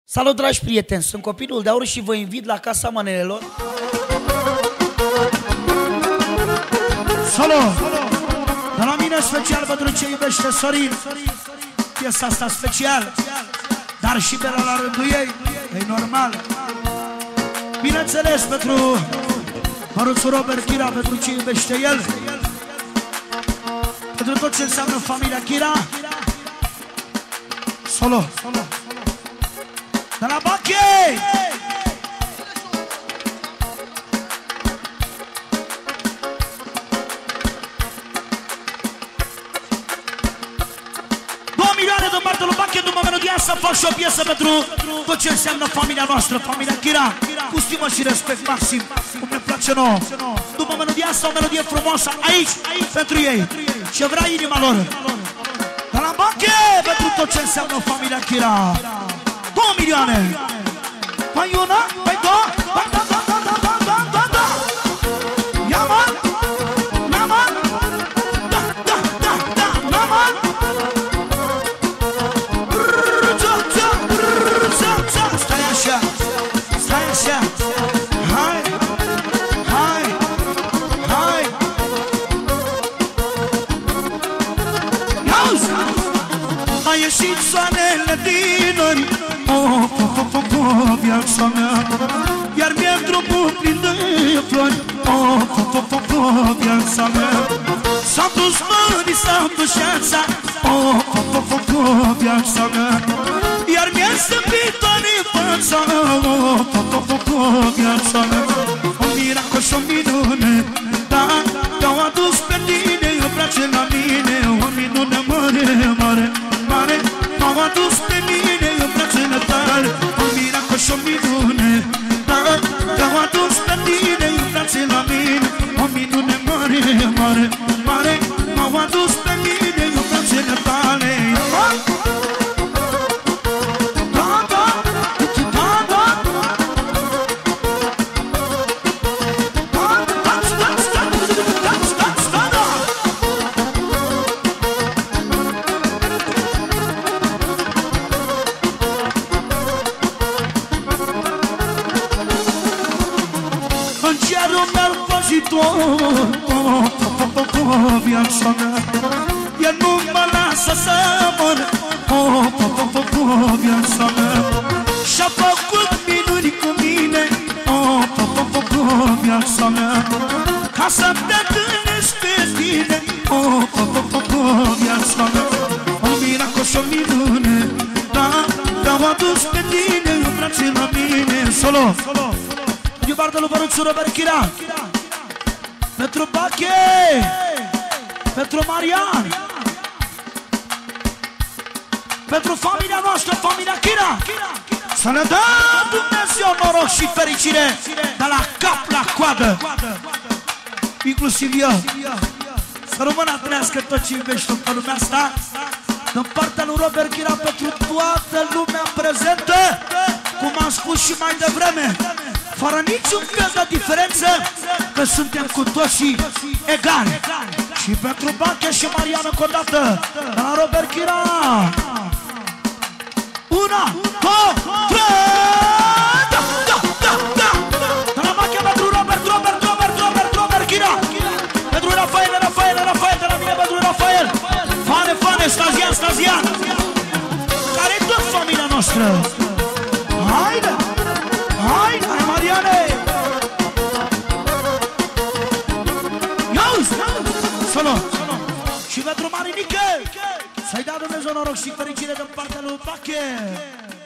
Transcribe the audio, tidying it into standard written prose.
Salut, dragi prieteni, sunt Copilul de Aur și vă invit la Casa Manelelor. Salut! De la mine special pentru ce iubește Sorin. Piesa asta special, dar și pe la rândul ei, e normal. Bineînțeles pentru măruțul Robert Chira, pentru ce iubește el, pentru tot ce înseamnă familia Chira. Solo! De la Bache! Din partea lui Bache, după melodia asta fac și o piesă pentru tot ce înseamnă familia noastră, familia Chira, cu stimă și respect maxim, cum ne place nouă. După melodia asta, o melodie frumoasă aici, pentru ei, ce vrea inima lor. De la Bache, pentru tot ce înseamnă familia Chira. 2 milioane. Păi una, păi două, păi da, da, da, da, da, da, da, da. Ia man, ia man, da, da, da, da, da, man. Stai așa, stai așa. Hai, hai, hai. Iauzi! A ieșit soarele din nori, viața mea, iar mi-e drumul plin de flori, viața mea. S-a dus mării, s-a dus șața, viața mea, iar mi-e stăpitoare fața, viața mea. Un miracol și o minune, da, te-au adus pe tine în brațe la mine, o minune mare, mare, mare, m-au adus pe mine în brațele tale, un miracol și o minune, da, te-au adus pe tine în brațe la mine, o minune mare, mare, mare, m-au adus pe mine în brațele tale. Viața mea, el nu mă lasă să mor, viața mea, și-a făcut minuni cu mine, viața mea, ca să te întâlnesc pe tine, viața mea. Un miracol și o minune, da, te-au adus pe tine în brațe la mine. Solo! Din partea lui măruțul Robert Chira, pentru Bache, pentru Marian, pentru familia noastră, familia Chira. Să ne dă Dumnezeu noroc și fericire de la cap la coadă, inclusiv eu. Să rămână trăiască tot ce iubești pe lumea asta. Din partea lui Robert Chira, pentru toată lumea prezentă, cum am spus și mai devreme, fără niciun fel de diferență, că suntem cu toții egali. Și pentru Bache și Marian încă o dată, de la Robert Chira. 1, 2, 3. Da, da, da, da. De la Bache pentru Robert Chira. Pentru Rafael, de la mine pentru Rafael. Fane, Stazian, care-i tot familia noastră. Haide, hai Mariane. Solo! Și pentru Marinică, să-i dea Dumnezeu noroc și fericire din partea lui Bache.